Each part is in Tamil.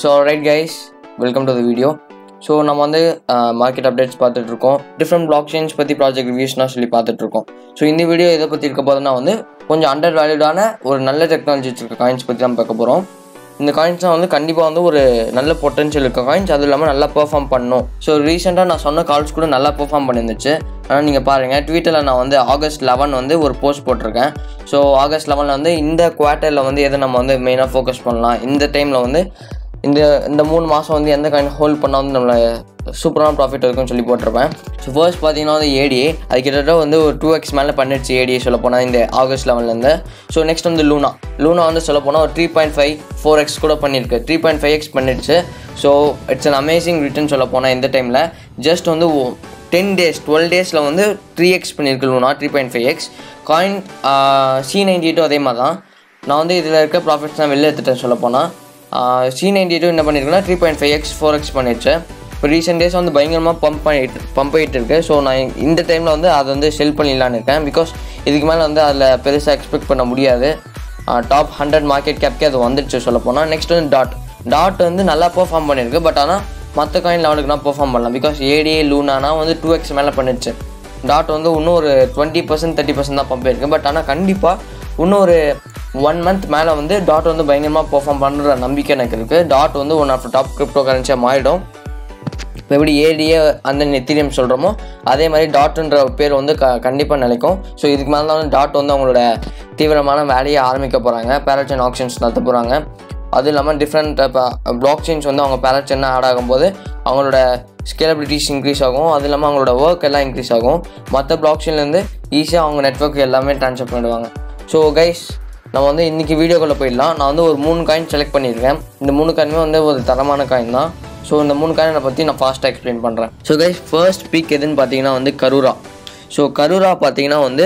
So alright guys, welcome to the video. So நம்ம வந்து market updates பார்த்துட்டு இருக்கோம். Different blockchains பத்தி project reviewஸ்னா சொல்லி பார்த்துட்டு இருக்கோம். So இந்த வீடியோ எதை பத்தி இருக்க போதுன்னா வந்து கொஞ்சம் undervalued-ஆன ஒரு நல்ல டெக்னாலஜி இருக்க காயின்ஸ் பத்தி நம்ம பார்க்க போறோம். இந்த காயின்ஸ்லாம் வந்து கண்டிப்பாக வந்து ஒரு நல்ல பொட்டன்ஷியல் இருக்க காயின்ஸ், அதுவும் இல்லாமல் நல்லா பெர்ஃபார்ம் பண்ணணும். ஸோ ரீசெண்டாக நான் சொன்ன கால்ஸ் கூட நல்லா பெர்ஃபார்ம் பண்ணியிருந்துச்சு. ஆனால் நீங்கள் பாருங்கள், ட்விட்டரில் நான் வந்து August 11 வந்து ஒரு போஸ்ட் போட்டிருக்கேன். ஸோ August 11 வந்து இந்த குவார்ட்டரில் வந்து எதை நம்ம வந்து மெயினாக ஃபோக்கஸ் பண்ணலாம், இந்த டைமில் வந்து இந்த 3 மாதம் வந்து எந்த காயின் ஹோல்ட் பண்ணால் வந்து நம்மளை சூப்பரான ப்ராஃபிட் இருக்குன்னு சொல்லி போட்டிருப்பேன். ஸோ ஃபர்ஸ்ட் பார்த்தீங்கன்னா வந்து ADA, அது கிட்டத்தட்ட வந்து ஒரு 2x மேலே பண்ணிடுச்சு ADA சொல்ல போனால் இந்த August 11லேருந்து. ஸோ நெக்ஸ்ட் வந்து லூனா வந்து சொல்ல போனால் ஒரு 3.5 4x கூட பண்ணியிருக்கு, 3.5x பண்ணிடுச்சு. So it's an amazing return சொல்ல போனால் இந்த டைமில். ஜஸ்ட் வந்து 12 டேஸில் வந்து 3x பண்ணியிருக்கு லூனா, 3.5x. காயின் C92 அதே மாதிரி தான். நான் வந்து இதில் இருக்க ப்ராஃபிட்ஸ் தான் வெளில எடுத்துட்டேன் சொல்ல போனால். C92 என்ன பண்ணியிருக்குன்னா 3.5x 4x பண்ணிடுச்சு. இப்போ ரீசெண்ட் டேஸ் வந்து பயங்கரமாக பம்ப் ஆகிட்டு இருக்கு. ஸோ நான் இந்த டைமில் வந்து அதை வந்து செல் பண்ணிடலான்னு இருக்கேன். பிகாஸ் இதுக்கு மேலே வந்து அதில் பெருசாக எக்ஸ்பெக்ட் பண்ண முடியாது. டாப் 100 மார்க்கெட் கேப்கே அது வந்துடுச்சு சொல்ல போனால். நெக்ஸ்ட் வந்து டாட் வந்து நல்லா பெர்ஃபார்ம் பண்ணியிருக்கு. பட் ஆனால் மற்ற காயின் லெவலுக்கு நான் பெர்ஃபார்ம் பண்ணலாம். பிகாஸ் ADA லூனானா வந்து 2x மேலே பண்ணிடுச்சு. டாட் வந்து இன்னும் ஒரு 20% 30% தான் பம்ப் ஆயிருக்கு. பட் ஆனால் கண்டிப்பாக இன்னும் ஒரு 1 month மேலே வந்து டாட் வந்து பயங்கரமாக பெர்ஃபார்ம் பண்ணுற நம்பிக்கை எனக்கு இருக்குது. டாட் வந்து ஒன் ஆஃப் டாப் கிரிப்டோ கரன்சியாக மாறிடும். இப்போ எப்படி ADA அந்த எத்தீரியம் சொல்கிறோமோ அதே மாதிரி டாட்ன்ற பேர் வந்து கண்டிப்பாக நிலைக்கும். ஸோ இதுக்கு மேலே தான் டாட் வந்து அவங்களோட தீவிரமான வேலையை ஆரம்பிக்க போகிறாங்க. பேரட்சன் ஆக்ஷன்ஸ் நடத்த போகிறாங்க. அதுவும் இல்லாமல் டிஃப்ரெண்ட் பிளாக் செயின்ஸ் வந்து அவங்க பேரட்சன் ஆட் ஆகும்போது அவங்களோட ஸ்கேலபிலிட்டிஸ் இன்க்ரீஸ் ஆகும். அது இல்லாமல் அவங்களோட ஒர்க் எல்லாம் இன்க்ரீஸ் ஆகும். மற்ற பிளாக் செயின்லேருந்து ஈஸியாக அவங்க நெட்வொர்க் எல்லாமே ட்ரான்ஸ்ஃபர் பண்ணிடுவாங்க. ஸோ கைஸ், நம்ம வந்து இன்றைக்கி வீடியோக்குள்ளே போயிடலாம். நான் வந்து ஒரு 3 காயின் செலக்ட் பண்ணியிருக்கேன். இந்த 3 காயினுமே வந்து ஒரு தரமான காயின் தான். ஸோ இந்த 3 காயினை பற்றி நான் ஃபாஸ்ட்டாக எக்ஸ்பிளைன் பண்ணுறேன். ஸோ கைஸ், ஃபர்ஸ்ட் பிக் எதுன்னு பார்த்தீங்கன்னா வந்து கரூரா. ஸோ கரூரா பார்த்தீங்கன்னா வந்து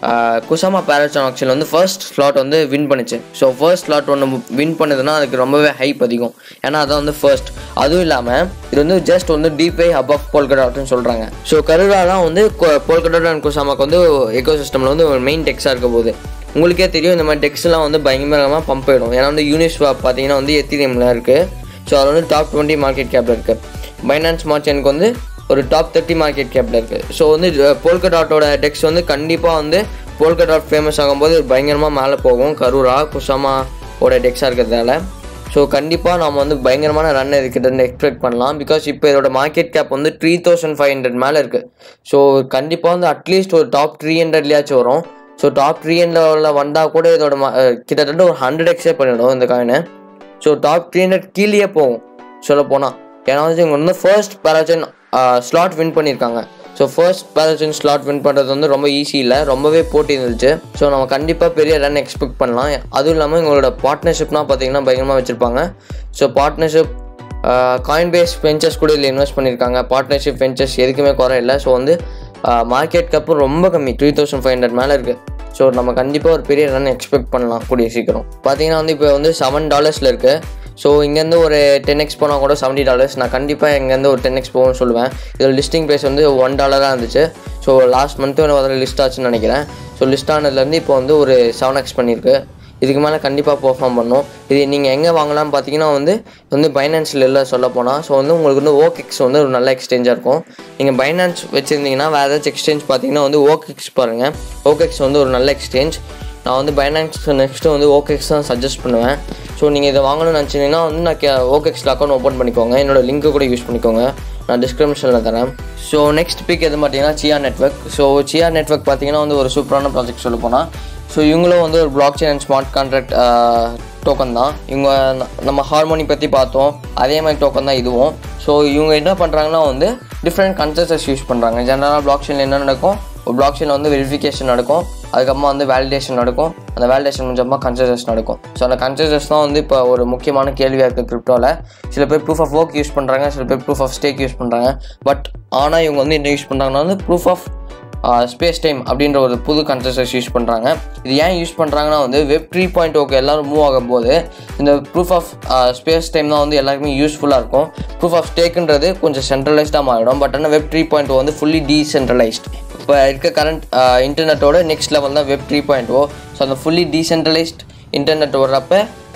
குசாமா பேரட்சன் ஆக்ஷனில் வந்து ஃபர்ஸ்ட் ஸ்லாட் வந்து வின் பண்ணிச்சு. ஸோ ஃபர்ஸ்ட் ஸ்லாட் ஒன்று வின் பண்ணுதுன்னா அதுக்கு ரொம்பவே ஹைப் அதிகம். ஏன்னா அதான் வந்து ஃபர்ஸ்ட். அதுவும் இல்லாமல் இது வந்து ஜஸ்ட் வந்து டிபை அபவ் போல்கடாட்னு சொல்கிறாங்க. ஸோ கரூரா தான் வந்து போல்கடாட் அண்ட் குசாமாக்கு வந்து எக்கோசிஸ்டமில் வந்து ஒரு மெயின் டெக்ஸாக இருக்க போகுது. உங்களுக்கே தெரியும் இந்த மாதிரி டெக்ஸ்லாம் வந்து பயங்கரமாக பம்ப் ஆகிடும். ஏன்னா வந்து யூனிஸ்வாப் பார்த்தீங்கன்னா வந்து எத்தீரியமில் இருக்குது. ஸோ அது வந்து டாப் 20 மார்க்கெட் கேப்பில் இருக்குது. பைனான்ஸ் ஸ்மார்ட் செயினுக்கு வந்து ஒரு டாப் 30 மார்க்கெட் கேப்பில் இருக்குது. ஸோ வந்து போல்கடாட்டோட டெக்ஸ் வந்து கண்டிப்பாக வந்து போல்கடாட் ஃபேமஸ் ஆகும்போது பயங்கரமாக மேலே போகும். கரூரா குசாமாவோட டெக்ஸாக இருக்கிறதால. ஸோ கண்டிப்பாக நம்ம வந்து பயங்கரமான ரன் இதுக்கிட்ட எக்ஸ்பெக்ட் பண்ணலாம். பிகாஸ் இப்போ இதோட மார்க்கெட் கேப் வந்து 3500 மேலே இருக்குது. ஸோ கண்டிப்பாக வந்து அட்லீஸ்ட் ஒரு டாப் 300லையாச்சும் வரும். ஸோ டாப் 300 வந்தால் கூட இதோட கிட்டத்தட்ட ஒரு 100x பண்ணிவிடும் இந்த காயினை. ஸோ டாப் 300 கீழே போகும் சொல்ல போனால். ஏன்னா வந்து இவங்க வந்து ஃபர்ஸ்ட் பேரட்சன் ஸ்லாட் வின் பண்ணியிருக்காங்க. So first parachain slot win பண்ணுறது வந்து ரொம்ப ஈஸி இல்லை, ரொம்பவே போட்டி இருந்துச்சு. ஸோ நம்ம கண்டிப்பாக பெரிய ரன் எக்ஸ்பெக்ட் பண்ணலாம். அதுவும் இல்லாமல் இவங்களோட பார்ட்னர்ஷிப்னால் பார்த்தீங்கன்னா பயங்கரமாக வச்சுருப்பாங்க. So partnership Coinbase Ventures கூட இதில் இன்வெஸ்ட் பண்ணியிருக்காங்க. பார்ட்னர்ஷிப் வெஞ்சர்ஸ் எதுக்குமே குறை இல்லை. ஸோ வந்து மார்க்கெட் கேப்பும் ரொம்ப கம்மி, 3500 மேலே இருக்குது. ஸோ நம்ம கண்டிப்பாக ஒரு பெரிய ரன் எக்ஸ்பெக்ட் பண்ணலாம் கூடிய சீக்கிரம். பார்த்தீங்கன்னா வந்து இப்போ வந்து $7 இருக்குது. ஸோ இங்கேருந்து ஒரு 10x போனால் கூட $70. நான் கண்டிப்பாக இங்கேருந்து ஒரு 10x போகும்னு சொல்லுவேன். இதில் லிஸ்டிங் ப்ரைஸ் வந்து $1 இருந்துச்சு. ஸோ லாஸ்ட் மந்த்து அதில் லிஸ்ட் ஆச்சுன்னு நினைக்கிறேன். ஸோ லிஸ்ட் ஆனதுலேருந்து இப்போ வந்து ஒரு 7x பண்ணியிருக்கு. இதுக்கு மேலே கண்டிப்பாக பெர்ஃபார்ம் பண்ணும். இது நீங்கள் எங்கே வாங்கலாம்னு பார்த்தீங்கன்னா வந்து பைனான்ஸில் இல்லை சொல்ல போனால். ஸோ வந்து உங்களுக்கு வந்து OKX வந்து ஒரு நல்ல எக்ஸ்சேஞ்சாக இருக்கும். நீங்கள் பைனான்ஸ் வச்சுருந்தீங்கன்னா வேறு ஏதாச்சும் எக்ஸ்சேஞ்ச் பார்த்தீங்கன்னா வந்து OKX பாருங்கள். OKX வந்து ஒரு நல்ல எக்ஸ்சேஞ்ச். நான் வந்து பைனான்ஸ் நெக்ஸ்ட்டு வந்து OKX தான் சஜஸ்ட் பண்ணுவேன். ஸோ நீங்கள் இதை வாங்கணும்னு நினச்சிங்கன்னா வந்து நான் OKXல அக்கௌண்ட் ஓப்பன் பண்ணிக்கோங்க. என்னோடய லிங்க்கு கூட யூஸ் பண்ணிக்கோங்க, நான் டிஸ்கிரிப்ஷனில் தரேன். ஸோ நெக்ஸ்ட் பிக் எது பார்த்தீங்கன்னா Chia network. So Chia network பார்த்தீங்கன்னா வந்து ஒரு சூப்பரான ப்ராஜெக்ட் சொல்ல போனால். ஸோ இவங்களும் வந்து ஒரு blockchain and smart contract token தான். இவங்க நம்ம ஹார்மோனி பற்றி பார்த்தோம், அதே மாதிரி டோக்கன் தான் இதுவும். ஸோ இவங்க என்ன பண்ணுறாங்கன்னா வந்து டிஃப்ரெண்ட் கன்சென்சஸ் யூஸ் பண்ணுறாங்க. ஜென்ரலாக பிளாக் செயினில் என்ன நடக்கும், ஒரு பிளாக் செயினில் வந்து வெரிஃபிகேஷன் நடக்கும், அதுக்கப்புறமா வந்து வேலிடேஷன் நடக்கும், அந்த வேலிடேஷன் முடிஞ்சப்பமா கன்சென்சஸ் நடக்கும். ஸோ அந்த கன்சென்சஸ் தான் வந்து இப்போ ஒரு முக்கியமான கேள்வியாக இருக்குது கிரிப்டோவில். சில பேர் ப்ரூஃப் ஆஃப் ஒர்க் யூஸ் பண்ணுறாங்க, சில பேர் ப்ரூஃப் ஆஃப் ஸ்டேக் யூஸ் பண்ணுறாங்க. பட் ஆனால் இவங்க வந்து என்ன யூஸ் பண்ணுறாங்கன்னா வந்து ப்ரூஃப் ஆஃப் ஸ்பேஸ் டைம் அப்படின்ற ஒரு புது கன்செப்ட்ஸ் யூஸ் பண்ணுறாங்க. இது ஏன் யூஸ் பண்ணுறாங்கன்னா வந்து Web 3.0 எல்லோரும் மூவ் ஆகும்போது இந்த ப்ரூஃப் ஆஃப் ஸ்பேஸ் டைம் தான் வந்து எல்லாருக்குமே யூஸ்ஃபுல்லாக இருக்கும். ப்ரூஃப் ஆஃப் ஸ்டேக்குன்றது கொஞ்சம் சென்ட்ரலைஸ்டாக மாறிடும். பட் ஆனால் Web 3.0 வந்து ஃபுல்லி டீசென்ட்ரலைஸ்ட். இப்போ இருக்க கரண்ட் இன்டர்நெட்டோட நெக்ஸ்ட் லெவல் தான் Web 3.0. ஸோ அந்த ஃபுல்லி டீசென்ட்ரலைஸ்ட் இன்டர்நெட் வர்றப்ப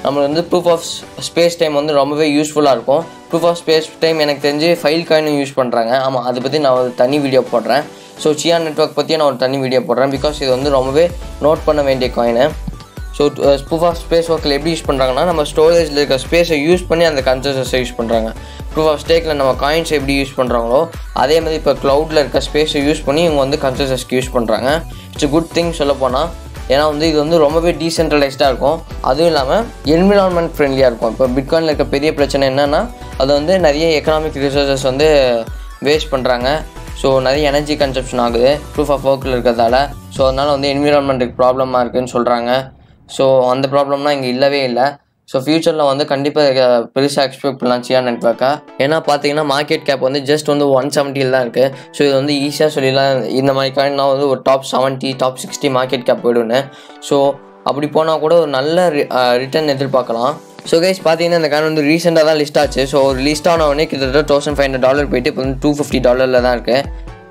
நம்மளுக்கு வந்து ப்ரூஃப் ஆஃப் ஸ்பேஸ் டைம் வந்து ரொம்பவே யூஸ்ஃபுல்லாக இருக்கும். ப்ரூஃப் ஆஃப் ஸ்பேஸ் டைம் எனக்கு தெரிஞ்சு ஃபைல் காயினும் யூஸ் பண்ணுறாங்க. ஆமாம், அதை பற்றி நான் ஒரு தனி வீடியோ போடுறேன். ஸோ சியான் நெட்வொர்க் பற்றியும் நான் ஒரு தனி வீடியோ போடுறேன். பிகாஸ் இது வந்து ரொம்பவே நோட் பண்ண வேண்டிய coin. So proof of space ஒர்க்கில் எப்படி யூஸ் பண்ணுறாங்கன்னா, நம்ம ஸ்டோரேஜில் இருக்க ஸ்பேஸை யூஸ் பண்ணி அந்த கன்சென்சஸை யூஸ் பண்ணுறாங்க. ப்ரூஃப் ஆஃப் ஸ்டேக்கில் நம்ம காயின்ஸ் எப்படி யூஸ் பண்ணுறாங்களோ அதே மாதிரி இப்போ க்ளவுடில் இருக்க ஸ்பேஸை யூஸ் பண்ணி இவங்க வந்து கன்சென்சஸ்க்கு யூஸ் பண்ணுறாங்க. இட்ஸ் குட் திங் சொல்ல போனால். ஏன்னா வந்து இது வந்து ரொம்பவே டீசென்ட்ரலைஸ்டாக இருக்கும். அதுவும் இல்லாமல் என்விரான்மெண்ட் ஃப்ரெண்ட்லியாக இருக்கும். இப்போ பிட்காயினில் இருக்க பெரிய பிரச்சனை என்னென்னா, அது வந்து நிறைய எக்கனாமிக் ரிசோர்ஸஸ் வந்து வேஸ்ட் பண்ணுறாங்க. ஸோ நிறைய எனர்ஜி கன்சப்ஷன் ஆகுது ப்ரூஃப் ஆஃப் ஒர்க்கில் இருக்கிறதால. ஸோ அதனால் வந்து என்விரான்மெண்ட்டுக்கு ப்ராப்ளமாக இருக்குதுன்னு சொல்கிறாங்க. ஸோ அந்த ப்ராப்ளம்லாம் இங்கே இல்லவே இல்லை. ஸோ ஃபியூச்சரில் வந்து கண்டிப்பாக பெருசாக எக்ஸ்பெக்ட் பண்ணலாம் சியான் நெட்வொர்க்காக. ஏன்னா பார்த்தீங்கன்னா மார்க்கெட் கேப் வந்து ஜஸ்ட் வந்து 170 தான் இருக்குது. ஸோ இது வந்து ஈஸியாக சொல்லிடலாம், இந்த மாதிரி காயின்னா வந்து ஒரு டாப் 70 டாப் 60 மார்க்கெட் கேப் போய்டுன்னு. ஸோ அப்படி போனால் கூட ஒரு நல்ல ரிட்டர்ன் எதிர்பார்க்கலாம். ஸோ கைஸ் பார்த்தீங்கன்னா இந்த காயின் வந்து ரீசெண்டாக தான் லிஸ்ட் ஆச்சு. ஸோ ஒரு லிஸ்ட் ஆனவொடனே கிட்டத்தட்ட $1,500 போயிட்டு இப்போ வந்து $250 தான் இருக்குது.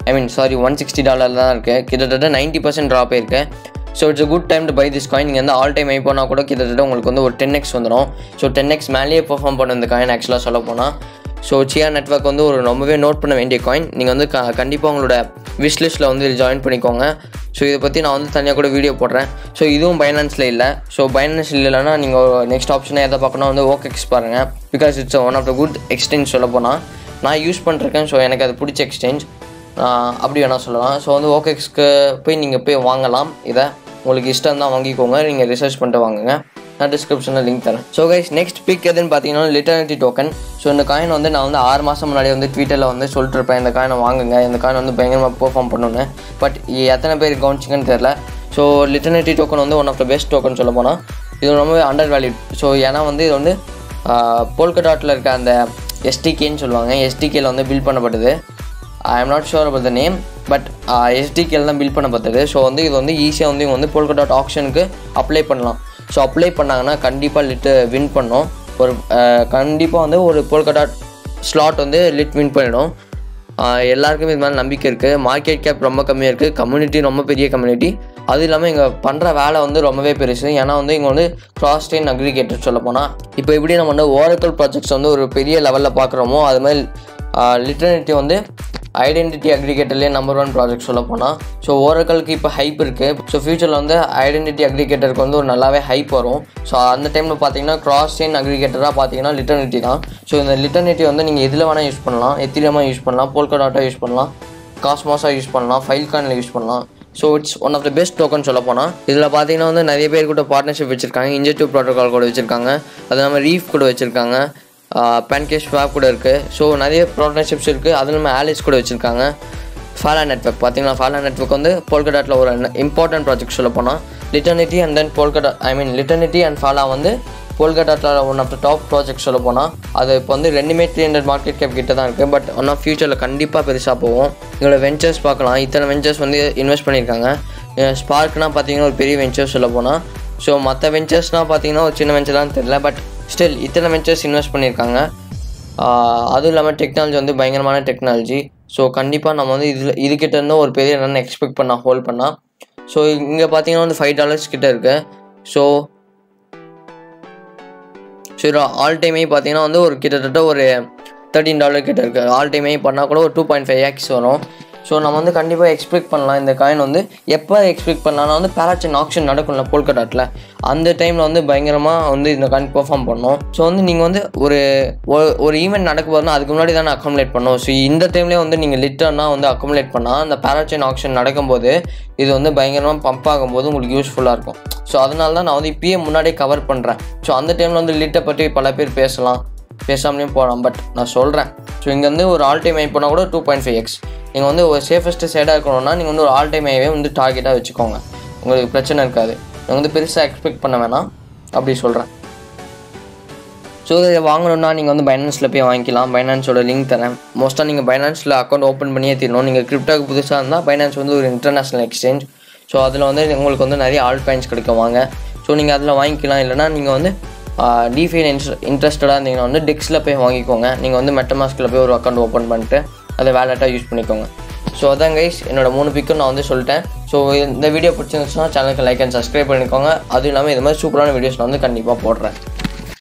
$160 தான் இருக்குது. கிட்டத்தட்ட 90% ட்ராப் ஆயிருக்கு. So it's a good time to buy this coin. நீங்கள் வந்து ஆல் டைம் ஐ போனால் கூட கிட்டத்தட்ட உங்களுக்கு வந்து ஒரு 10x வந்துடும். ஸோ 10x மேலேயே பெர்ஃபார்ம் பண்ண இந்த காயின் ஆக்சுவலாக சொல்ல போனால். ஸோ சியான் நெட்வொர்க் வந்து ஒரு ரொம்பவே நோட் பண்ண வேண்டிய காயின். நீங்கள் வந்து கண்டிப்பாக உங்களோட விஷ் லிஸ்ட்டில் வந்து ஜாயின் பண்ணிக்கோங்க. ஸோ இதை பற்றி நான் வந்து தனியாக கூட வீடியோ போடுறேன். ஸோ இதுவும் பைனான்ஸில் இல்லை. ஸோ பைனான்ஸ் இல்லைன்னா நீங்கள் நெக்ஸ்ட் ஆப்ஷனை எதை பார்க்கணும் வந்து OKX பாருங்கள். Because it's one of the good exchange சொல்ல போனால். நான் யூஸ் பண்ணிருக்கேன். ஸோ எனக்கு அது பிடிச்ச எக்ஸ்சேஞ்ச் அப்படி வேணால் சொல்லலாம். ஸோ வந்து OKXக்கு போய் நீங்கள் போய் வாங்கலாம். இதை உங்களுக்கு இஷ்டம் தான் வாங்கிக்கோங்க. நீங்கள் ரிசர்ச் பண்ணிட்டு வாங்குங்க. நான் டிஸ்கிரிப்ஷனில் லிங்க் தரேன். ஸோ கைஸ் நெக்ஸ்ட் பிக் எதுன்னு பார்த்தீங்கன்னா லிட்டர்னிட்டி டோக்கன். ஸோ இந்த காயின் வந்து நான் வந்து 6 மாதம் முன்னாடி வந்து ட்விட்டரில் வந்து சொல்லிட்டு இருப்பேன், இந்த காயினை வாங்குங்க, இந்த காயின் வந்து பயங்கரமாக பெர்ஃபார்ம் பண்ணணுன்னு. பட் எத்தனை பேர் கவனிச்சிங்கன்னு தெரில. ஸோ லிட்டர்னிட்டி டோக்கன் வந்து one of the best token சொல்ல போனால். இது ரொம்பவே அண்டர் வேல்யூட். ஸோ ஏன்னா வந்து இது வந்து போல்கடாட்டில் இருக்க அந்த SDKன்னு சொல்லுவாங்க. SDKல வந்து பில்ட் பண்ணப்பட்டது. I am not sure about the name, but SDKல தான் பில்ட் பண்ணப்பட்டது. ஸோ வந்து இது வந்து ஈஸியாக வந்து இவங்க வந்து போல்கடாட் ஆப்ஷனுக்கு அப்ளை பண்ணலாம். ஸோ அப்ளை பண்ணாங்கன்னா கண்டிப்பாக லிட்டு வின் பண்ணோம். ஒரு கண்டிப்பாக வந்து ஒரு போல்கடாட் ஸ்லாட் வந்து லிட் வின் பண்ணிடும். எல்லாருக்குமே இது மாதிரி நம்பிக்கை இருக்குது. மார்க்கெட் கேப் ரொம்ப கம்மியாக இருக்குது. கம்யூனிட்டி ரொம்ப பெரிய கம்யூனிட்டி. அதுவும் இல்லாமல் இங்கே பண்ணுற வேலை வந்து ரொம்பவே பெருசு. ஏன்னா வந்து இங்கே வந்து கிராஸ் செயின் அக்ரிகேட்டர் சொல்ல போனால், இப்போ எப்படி நம்ம வந்து ஓரக்கிள் ப்ராஜெக்ட்ஸ் வந்து ஒரு பெரிய லெவலில் பார்க்குறோமோ அது மாதிரி லிட்டர்னிட்டி வந்து ஐடென்டிட்டி அக்ரிகேட்டர்லேயே நம்பர் 1 ப்ராஜெக்ட் சொல்ல போனால். ஸோ ஓரக்கலுக்கு இப்போ ஹைப் இருக்குது. ஸோ ஃபியூச்சரில் வந்து ஐடென்டிட்டி அக்ரிகேட்டருக்கு வந்து ஒரு நல்லாவே ஹைப் வரும். ஸோ அந்த டைமில் பார்த்தீங்கன்னா கிராஸ் செயின் அக்ரிகேட்டராக பார்த்தீங்கன்னா லிட்டர்னிட்டி தான். ஸோ இந்த லிட்டர்னிட்டி வந்து நீங்கள் எதில் வேணால் யூஸ் பண்ணலாம். எத்திரியமாக யூஸ் பண்ணலாம், போல்கடாட்டாக யூஸ் பண்ணலாம், காஸ்மோஸாக யூஸ் பண்ணலாம், ஃபைல் காயினில் யூஸ் பண்ணலாம். So it's one of the best token சொல்ல போனால். இதில் பார்த்தீங்கன்னா வந்து நிறைய பேர் கூட பார்ட்னர்ஷிப் வச்சுருக்காங்க. இன்ஜெக்டிவ் ப்ரோட்டோகால் கூட வச்சுருக்காங்க. அது இல்லாமல் ரீஃப் கூட வச்சுருக்காங்க. பேன்கேஷ் ஸ்வாப் கூட இருக்குது. ஸோ நிறைய பார்ட்னர்ஷிப்ஸ் இருக்குது. அது இல்லாமல் ஆலிஸ் கூட வச்சுருக்காங்க. ஃபாலா நெட்வொர்க் பார்த்தீங்கன்னா, ஃபாலா நெட்வொர்க் வந்து போல்கடாட்டில் ஒரு இம்பார்ட்டன்ட் ப்ராஜெக்ட் சொல்ல போனால். லிட்டர்னிட்டி அண்ட் தென் லிட்டர்னிட்டி அண்ட் ஃபாலா வந்து போல்கடாட்டில் one of the top project சொல்ல போனால். அது இப்போ வந்து ரெண்டுமே 300 மார்க்கெட் கேப் கிட்ட தான் இருக்குது. பட் ஒன் ஆஃப் ஃபியூச்சரில் கண்டிப்பாக பெருசாக போகும். எங்களோட வெஞ்சர்ஸ் பார்க்கலாம். இத்தனை வெஞ்சர்ஸ் வந்து இன்வெஸ்ட் பண்ணியிருக்காங்க. ஸ்பார்க்னால் பார்த்தீங்கன்னா ஒரு பெரிய வெஞ்சர் சொல்ல போனால். ஸோ மற்ற வெஞ்சர்ஸ்னால் பார்த்தீங்கன்னா ஒரு சின்ன வெஞ்சர்லாம் தெரியல. பட் ஸ்டில் இத்தனை வெஞ்சர்ஸ் இன்வெஸ்ட் பண்ணியிருக்காங்க. அதுவும் இல்லாமல் டெக்னாலஜி வந்து பயங்கரமான டெக்னாலஜி. ஸோ கண்டிப்பாக நம்ம வந்து இதுக்கிட்ட இருந்து ஒரு பெரிய ரன் எக்ஸ்பெக்ட் பண்ணால் ஹோல்ட் பண்ணால். ஸோ இங்கே பார்த்தீங்கன்னா வந்து $5 கிட்ட இருக்குது. ஸோ ஆல் டைமே பார்த்தீங்கன்னா வந்து ஒரு கிட்டத்தட்ட ஒரு $13 கிட்ட இருக்குது. ஆல் டைமே பண்ணால் கூட ஒரு 2.5x வரும். ஸோ நம்ம வந்து கண்டிப்பாக எக்ஸ்பெக்ட் பண்ணலாம். இந்த காயின் வந்து எப்போ எக்ஸ்பெக்ட் பண்ணலாம்னா வந்து பேராச்சைன் ஆக்ஷன் நடக்கும்ல போல்கடாட்டில், அந்த டைமில் வந்து பயங்கரமாக வந்து இந்த காயின் பெர்ஃபார்ம் பண்ணோம். ஸோ வந்து நீங்கள் வந்து ஒரு ஈவெண்ட் நடக்க போதுன்னா அதுக்கு முன்னாடி தானே அக்கமுலேட் பண்ணோம். ஸோ இந்த டைம்லேயே வந்து நீங்கள் லிட்டர்னா வந்து அக்கமுலேட் பண்ணால் அந்த பேராச்சைன் ஆக்ஷன் நடக்கும்போது இது வந்து பயங்கரமாக பம்ப் ஆகும்போது உங்களுக்கு யூஸ்ஃபுல்லாக இருக்கும். ஸோ அதனால தான் நான் வந்து இப்பயே முன்னாடியே கவர் பண்ணுறேன். ஸோ அந்த டைமில் வந்து லிட்டை பற்றி பல பேர் பேசாமலேயும் போகலாம். பட் நான் சொல்கிறேன், ஸோ இங்கே வந்து ஒரு ஆல் டைம் ஐ போனால் கூட 2.5x. நீங்கள் வந்து ஒரு சேஃபஸ்ட்டு சைடாக இருக்கணும்னா நீங்கள் வந்து ஒரு ஆல் டைம் ஐவே வந்து டார்கெட்டாக வச்சுக்கோங்க. உங்களுக்கு பிரச்சனை இருக்காது. நீங்கள் வந்து பெருசாக எக்ஸ்பெக்ட் பண்ண வேணாம், அப்படி சொல்கிறேன். ஸோ இதை வாங்கணுன்னா நீங்கள் வந்து பைனான்ஸில் போய் வாங்கிக்கலாம். பைனான்ஸோட லிங்க் தரேன். மோஸ்ட்டாக நீங்கள் பைனான்ஸில் அக்கௌண்ட் ஓப்பன் பண்ணியே தரணும். நீங்கள் கிரிப்டோக்கு புதுசாக இருந்தால் பைனான்ஸ் வந்து ஒரு இன்டர்நேஷ்னல் எக்ஸ்சேஞ்ச். ஸோ அதில் வந்து உங்களுக்கு வந்து நிறைய ஆல்ட் காயின்ஸ் கிடைக்கும் வாங்க. ஸோ நீங்கள் அதில் வாங்கிக்கலாம். இல்லைனா நீங்கள் வந்து டிஃபைன் இன்ட்ரெஸ்டடாக இருந்தீங்கன்னா வந்து டெக்ஸில் போய் வாங்கிக்கோங்க. நீங்கள் வந்து மெட்டமாஸ்கில் போய் ஒரு அக்கௌண்ட் ஓப்பன் பண்ணிட்டு அதை வேலெட்டாக யூஸ் பண்ணிக்கோங்க. ஸோ அதான் கைஸ், என்னோடய 3 பிக்கும் நான் வந்து சொல்லிட்டேன். ஸோ இந்த வீடியோ பிடிச்சிருந்துச்சுன்னா சேனலுக்கு லைக் அண்ட் சப்ஸ்கிரைப் பண்ணிக்கோங்க. அதுவும் இல்லாமல் இது மாதிரி சூப்பரான வீடியோஸ் நான் வந்து கண்டிப்பாக போடுறேன்.